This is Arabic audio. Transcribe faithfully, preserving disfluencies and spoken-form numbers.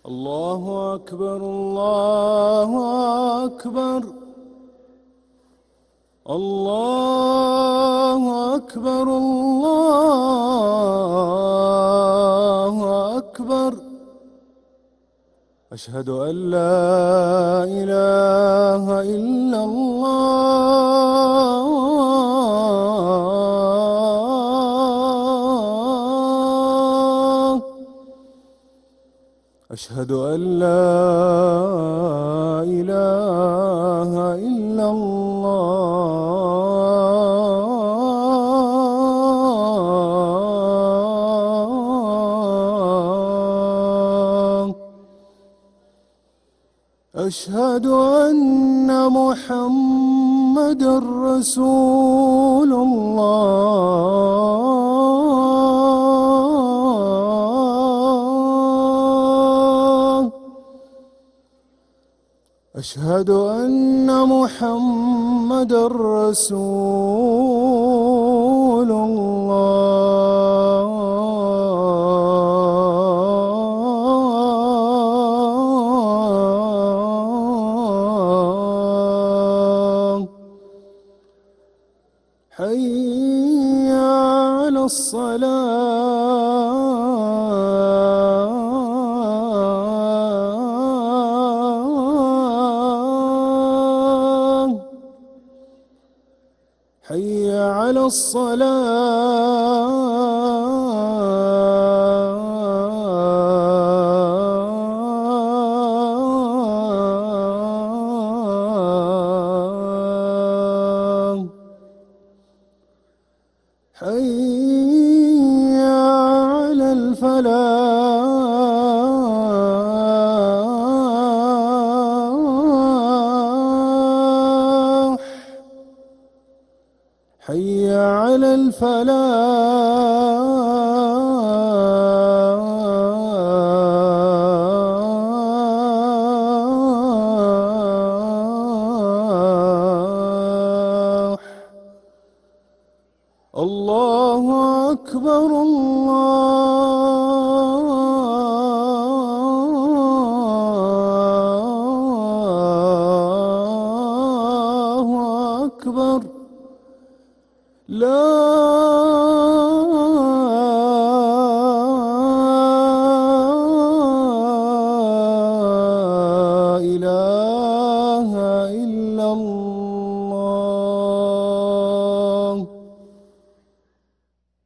الله أكبر الله أكبر الله أكبر الله أكبر. أشهد أن لا إله إلا الله. أشهد أن لا إله إلا الله. أشهد أن محمدًا رسول الله. أشهد أن محمدًا رسول الله. حي على الصلاة. حي على الصلاة. حي على الفلاح. حي على الفلاح. الله أكبر الله